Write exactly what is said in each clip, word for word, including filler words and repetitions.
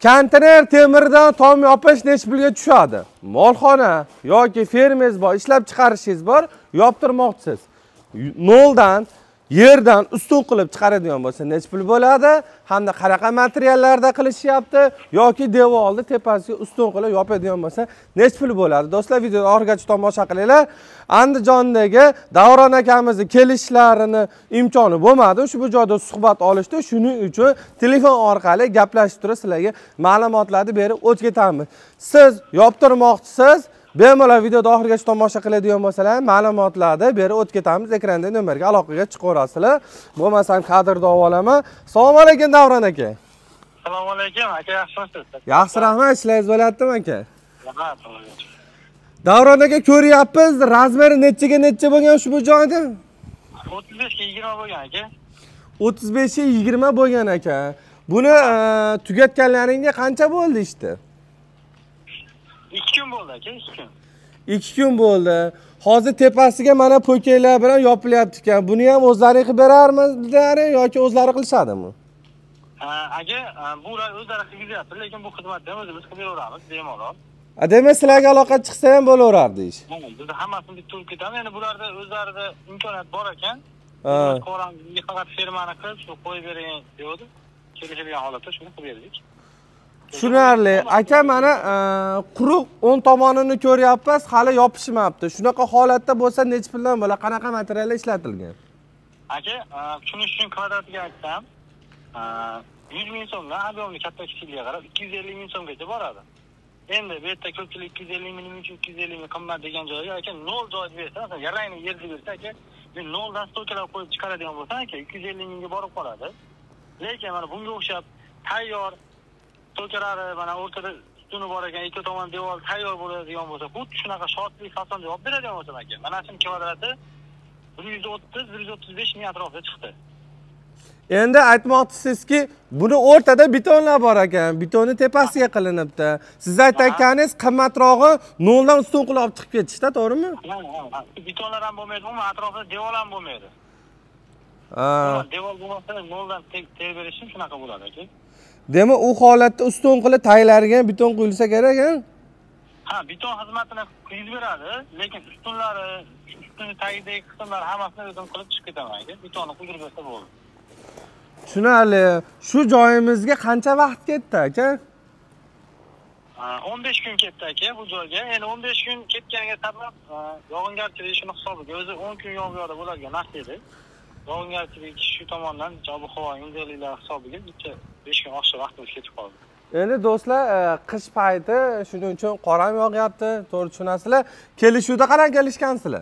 konteyner temirdan tom yopish necha pulga tushadi? Molxona yoki fermangiz bor, ishlab chiqarishingiz bor, yoptirmoqchisiz. Noldan, yerdan ustun qilib chiqaradigan bo'lsa necha pul bo'ladi? Hamda qanaqa materiallarda qilishyapti yoki devorni tepasiga ustun qilib yopadigan bo'lsa necha pul bo'ladi? Do'stlar, videoni oxirigacha tomosha qilinglar. Andijondagi Davron akamizning kelishlarini imkoni bo'lmadi. Ushbu joyda suhbat olishdi. Shuning uchun telefon orqali gaplashib turib sizlarga ma'lumotlarni berib o'tib ketamiz. Siz yoptirmoqchisiz, bemalol videoni oxirigacha tomosha qiladigan bo'lsalar, ma'lumotlarni berib o'tib ketamiz. Ekranda nomerga aloqaga chiqaverasizlar. Bo'lmasam kadrda olaman. Assalomu alaykum Davron aka. Assalomu alaykum aka, yaxshimisiz? Yaxshi, rahmat. Ishlaringiz bo'lyaptimi aka? Rahmat. Davron aka, ko'ryapmiz, razmeri nechaga necha bo'lgan ushbu joyda? o'ttiz besh ga yigirma bo'lgan aka. o'ttiz besh ga yigirma bo'lgan aka. Buni tugatganlaringga qancha bo'ldi ishdi? ikki kun bo'ldi aka, ikki kun. ikki kun bo'ldi. Hozir tepasiga mana po'kaklar bilan yopilyapti ekan. Buni ham o'zlari qilib berarmizlar yoki o'zlari qilishadimi? Ha, aka, bular o'zlari qilyapti, lekin bu xizmatni ham o'zimiz qilib beramiz, bemalol. A, demak, sizlarga aloqa chiqsa ham bo'laverardi ish. Biz hammasini bitta turib ketamiz. Endi bularda o'zlarida imkoniyat bor ekan. Ko'ramizga faqat fermani qilib, shu qo'yib bering deydi. Kelishilgan holatda shuni qilib berdik. Tushunarli. Aka, mana quruq o'ng tomonini ko'ryapsiz, hali yopishmabdi. Shunaqa holatda bo'lsa necha puldan bo'ladi? Qanaqa materiallar ishlatilgan? Aka, tushunish uchun kvadratiga aytsam, yuz ming so'mdan ob'yomli katta kichikligiga qarab ikki yuz ellik ming so'mgacha boradi. Endi bu yerda ko'pchilik ikki yuz ellik ming uchun ikki yuz ellik ming qimmat degan joyga aka nol joy bersa, masalan, yarangni yerga bersa aka, men noldan stokalar qo'yib chiqaradigan bo'lsam aka ikki yuz ellik mingga borib qoladi. Lekin mana bunga o'xshab tayyor stokalari mana o'rtada ustuni bor ekan, ikki tomon devor tayyor bo'ladigan bo'lsa, xuddi shunaqa shotli fasonda olib beradigan bo'lsam aka, mana shu kvadrati bir yuz o'ttiz bir yuz o'ttiz besh ming atrofida chiqdi. Endi aytmoqchisizki, buni o'rtada betonlar bor ekan, betonni tepasiga qilinibdi. Siz aytganingiz qimmatrog'i noldan ustun qilib olib chiqib ketishda, to'g'rimi? Ha, ha. Betonlar ham bo'lmaydi, umuman atrofida devor ham bo'lmaydi. Ha. Devor bo'lmasa noldan ter berish shunaqa bo'ladi aka. Demak, u holatda ustun qilib taglariga beton quyilsa kerak, ha? Ha, beton xizmatini quyib beradi, lekin ustunlari, ustuni tagidagi qismlar hammasini o'zim qilib chiqib ketaman aka. Betonni quyib bersa bo'ldi. Tushunarli. Shu joyimizga qancha vaqt ketdi aka? o'n besh kun ketdi aka bu joyga. Endi o'n besh kun ketganiga sabab yog'ingarchilik shuni hisobiga o'zi o'n kun yog'iyotda bo'ladigan narsa edi. Yog'ingarchilik shu tomondan jobi havo injiqliklar hisobiga besh kun oshib vaqtimiz ketib qoldi. Endi do'stlar, qish payti, shuning uchun qor ham yog'yapti, to'g'ri tushunasizlar. Kelishuvda qanaqa kelishgansizlar?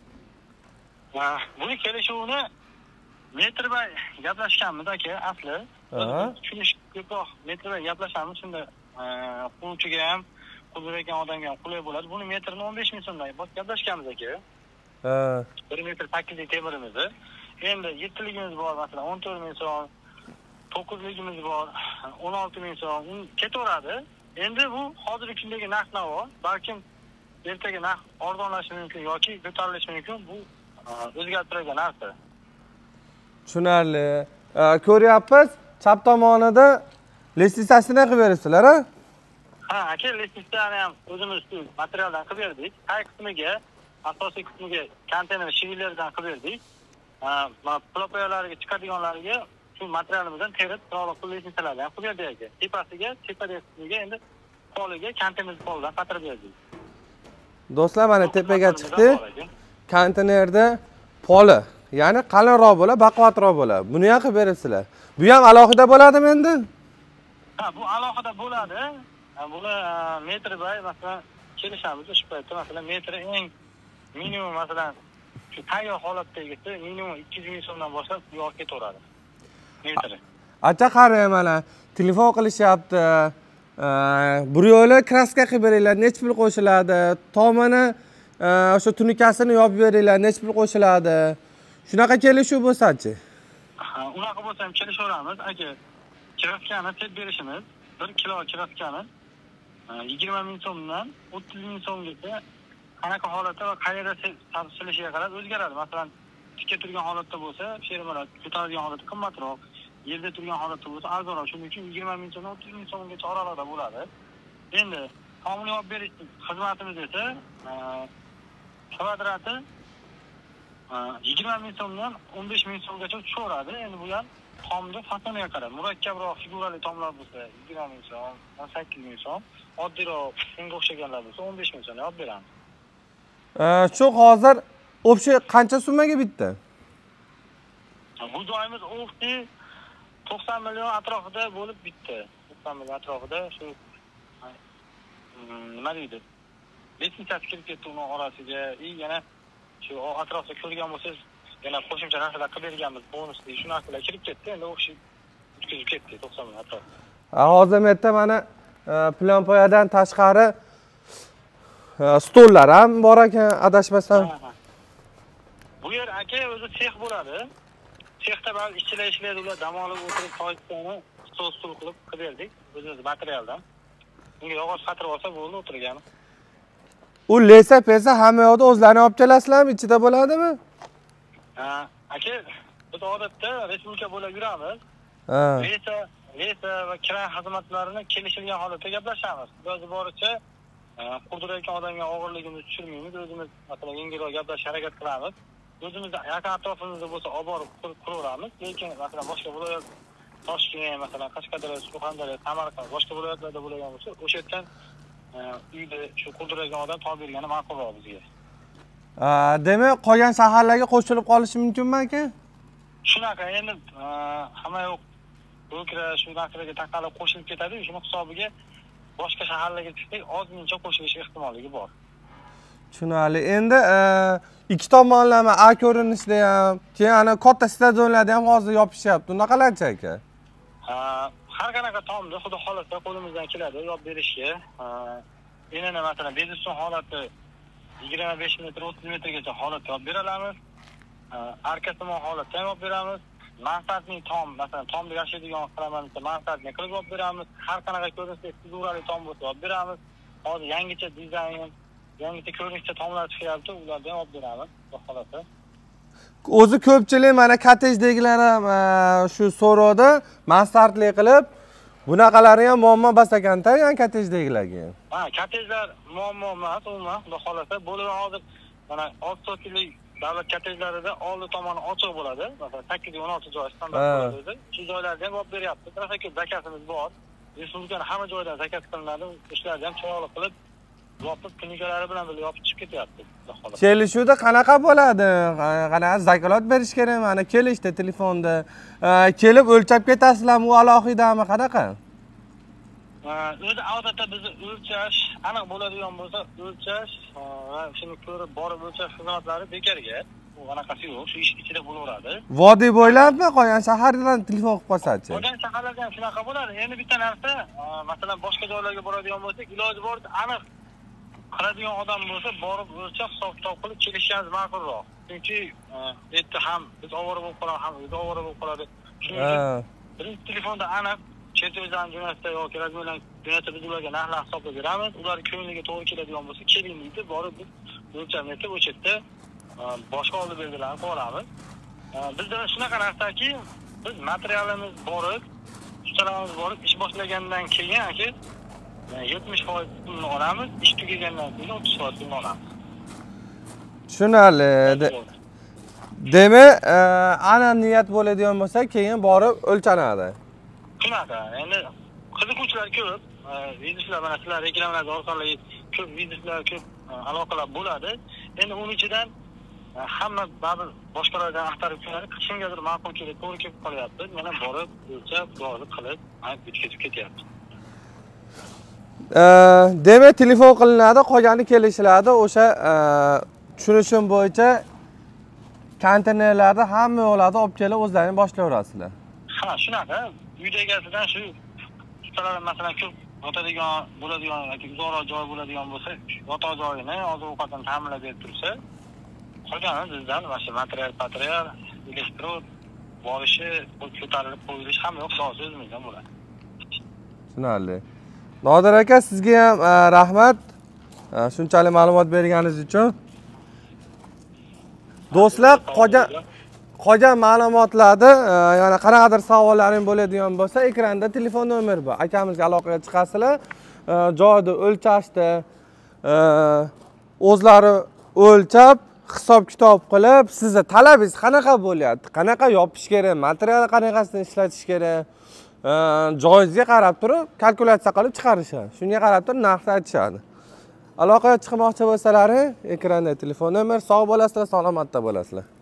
Ha, buni kelishuvni metr bay gaplashganmiz aka, asli. Tushunish ko'proq metr bay gaplashamiz, shunda quruvchiga ham, qurdirayotgan odamga ham qulay bo'ladi. Buni metrini o'n besh ming so'mdan gaplashganmiz aka. Ha. bir metr sakkizlik temirimizni. Endi yettiligimiz bor, masalan, o'n to'rt ming so'm, to'qqizligimiz bor, o'n olti ming so'm ketaveradi. Endi bu hozirgi kundagi narx-navo, balkim ertaga narx arzonlashishi mumkin yoki ko'tarilishi mumkin. Bu o'zgarib turadigan narsa. Tushunarli. Ko'ryapsiz, chap tomonida lestitsasini qilib beribsizlar, ha? Ha, aka, lestitsani ham o'zimiz materialdan qilib berdik. Tay qismiga, asosiy qismiga konteyner shivillardan qilib berdik. Mana plopoyalarga chiqadiganlariga shu materialimizdan terib, to'g'ri qilib lestitsalardan qilib berdik aka. Tepasiga, tepadagi qismiga endi poliga konteyner polidan qatirib berdik. Do'stlar, mana tepaga chiqdi. Konteynerda poli, ya'ni qalinroq bo'ladi, baquvvatroq bo'ladi. Buni ham qilib beribsizlar. Bu ham alohida bo'ladimi endi? Ha, bu alohida bo'ladi. Buni metr bay masalan kelishamiz shu paytda, masalan metri eng minimum masalan shu tayyor holatdagisi minimum ikki yuz ming so'mdan boshlab yo'q ketaveradi. Metri. Acha qarang, mana telefon qilishyapti. Bir yo'la kraska qilib beringlar, necha pul qo'shiladi? Tomini o'sha tunikasini yopib beringlar, necha pul qo'shiladi? Shunaqa kelishuv bo'lsa-chi? Ha, unaqa bo'lsa ham kelishaveramiz aka. Kraskani tep berishimiz, bir kilo kraskani yigirma ming so'mdan o'ttiz ming so'mgacha qanaqa holatda va qayerda silishiga qarab o'zgaradi. Masalan, tikka turgan holatda bo'lsa, fermalar ko'taradigan holatda qimmatroq, yerda turgan holatda bo'lsa arzonroq, shuning uchun yigirma ming so'mdan o'ttiz ming so'mgacha oralarda bo'ladi. Endi tomni olib berish xizmatimiz esa kvadrati yigirma ming so'mdan o'n besh ming so'mgacha tushaveradi. Endi bu ham tomni fasoniga qarab, murakkabroq figurali tomlar bo'lsa yigirma ming so'm, o'n sakkiz ming so'm, oddiyroq shunga o'xshaganlar bo'lsa o'n besh ming so'mga olib beramiz. Shu hozir общий qancha summaga bitdi? Bu joyimiz o'xti to'qson million atrofida bo'lib bitdi. to'qson million atrofida shu nima deydi? Litsenziyasi kirib ketdi uning orasiga. I yana shu atrofda ko'rgan bo'lsangiz, yana qo'shimcha narsalar qilib berganmiz, bonusli shu narsalar kirib ketdi. Endi o'xshi o'tkazib ketdi to'qson million atrofida. Hozir bu yerda mana planpoyadan tashqari stollar ham bor ekan, adashmasam. Bu yer aka o'zi sex bo'ladi. Sexda ba'zi ishchilar ishlaydi, ular dam olib o'tirib toychani stol-stul qilib qilib berdik o'zimiz materialdan. Unga yog'och qatirib olsa bo'ldi o'tirgani. U lesa pesa hamma yoqda o'zlaring olib kelasizlarmi, ichida bo'ladimi? Ha, aka, biz odatda respublika bo'lib yuramiz. Ha. Lesa, lesa va kira xizmatlarini kelishilgan holatda gaplashamiz. Iloji boricha qurdirayotgan odamga og'irligimizni tushirmaymiz, o'zimiz masalan yengilroq gaplashishga harakat qilamiz. O'zimizda yaqin atrofimizda bo'lsa olib borib quraveramiz, lekin masalan boshqa viloyat Toshkent, masalan Qashqadaryo, Surxondaryo, Samarqand, boshqa viloyatlarda bo'lgan bo'lsa, o'sha yerdan uyda shu qurdirayotgan odam topib bergani ma'qulroq bizga. Demak, qolgan shaharlarga qo'shilib qolishi mumkinmi aka? Shunaqa, endi hamma yo'q o'kra shu narsalarga taqalib qo'shilib ketadi, shuni hisobiga boshqa shaharlarga chiqsak, ozmuncha qo'shilish ehtimolligi bor. Tushunarli. Endi ikki tomonlama A ko'rinishda ham, keyin ana katta stadionlarda ham hozir yopishyapti. Unaqalarchi aka? Har qanaqa tomni xudo xolasa qo'limizdan keladi yopib berishga. Endi masalan bezuston holati yigirma besh metr o'ttiz metrgacha holat yopib beramiz. Arka tomon holatda ham yopib beramiz. Mansardning tom, masalan tomda yashaydigan qilaman desa mansardni qilib yopib beramiz. Har qanaqa ko'rinishda figurali tom bo'lsa yopib beramiz. Hozir yangicha dizayn, yangicha ko'rinishda tomlar chiqyapti, ularni ham olib beramiz, xudo xolasa. O'zi ko'pchilik mana kottejdagilar ham shu so'rovda mansardli qilib, bunaqalari ham muammo bas ekanda, yan kottejdagilarga. Ha, kottejlar muammo emas, umuman, xudo xolasa. Bo'lib hozir mana olti soatlik davlat kottejlarida oldi tomoni ochiq bo'ladi. Masalan, sakkiz o'n olti joy standart bo'ladi. Shu joylarda ham olib beryapti. Rosa ko'p zakasimiz bor. Respublikaning hamma joyidan zakas qilinadi. Ishlarni ham chiroyli qilib yopib, klinikalari bilan birga yopib chiqib ketyapti. Kelishuvda qanaqa bo'ladi? Qanaqa zakalat berish kerak? Mana kelishdi telefonda. Kelib o'lchab ketasizlarmi, u alohidami, qanaqa? O'zi odatda bizni o'lchash aniq bo'ladigan bo'lsa, o'lchash va shuni ko'rib borib o'lchash xizmatlari bekarga. U anaqasi yo'q, shu ish ichida bo'laveradi. Vodiy bo'ylabmi, qolgan shahardan telefon qilib qolsa-chi? Qolgan shaharlardan shunaqa bo'ladi. Endi bitta narsa, masalan, boshqa joylarga boradigan bo'lsak, iloji boricha aniq qiladigan odam bo'lsa, borib o'lchab, hisob-kitob qilib kelishimiz ma'qulroq. Chunki erta ham biz ovora bo'lib qolamiz, ham o'zi ovora bo'lib qoladi. Shuning uchun birinchi telefonda aniq chet eldan jo'natsa yoki razmerdan jo'natsa biz ularga narxlar hisoblab beramiz. Ular ko'ngliga to'g'ri keladigan bo'lsa, keling deydi, borib biz o'lcham etib o'sha yerda boshqa oldi belgilarni qo'yamiz. Bizda shunaqa narsaki, biz materialimiz borib, ustalarimiz borib ish boshlagandan keyin aka yetmish foiz pulni olamiz, ish tugagandan keyin o'ttiz foiz pulni olamiz. Tushunarli. Demak, ana niyat bo'ladigan bo'lsa, keyin borib o'lchanadi. Shunaqa. Endi qiziquvchilar ko'p. Bizneslar mana sizlar reklamlar orqali ko'p bizneslar, ko'p aloqalar bo'ladi. Endi uning ichidan hamma baribir boshqalardan axtarib keladi, kimgadir ma'qul kelib, to'g'ri kelib qolyapti. Yana borib o'lchab, rozi qilib, bitkazib ketyapti. Demak, telefon qilinadi, qolgani kelishiladi. O'sha tushunishim bo'yicha konteynerlarni hamma yo'llarda olib kelib o'zlaringiz boshlayverasizlar. Ha, shunaqa. Uyda egasidan shu ustalar masalan ko'p yotadigan bo'ladigan yoki uzoqroq joy bo'ladigan bo'lsa, yotoq joyini, oziq-ovqatini ta'minlab berib tursa, qolgani bizdan mana shu material, material, elektrod borishi, ko'tarilib qo'yilishi hamma yo'q, o'zimizdan bo'ladi. Tushunarli. Nodir aka, sizga ham rahmat. Shunchalik ma'lumot berganingiz uchun. Do'stlar, qolgan qolgan ma'lumotlarni, yana qanaqadir savollaring bo'ladigan bo'lsa, ekranda telefon nomeri bor. Akamizga aloqaga chiqasizlar. Joyda o'lchashdi, o'zlari o'lchab, hisob-kitob qilib, sizning talabingiz qanaqa bo'lyapti? Qanaqa yopish kerak? Material qanaqasini ishlatish kerak? Joyingizga qarab turib, kalkulyatsiya qilib chiqarishadi. Shunga qarab turib narx aytishadi. Aloqaga chiqmoqchi bo'lsalaring, ekranda telefon nomer, sog' bo'lasizlar, salomatda bo'lasizlar.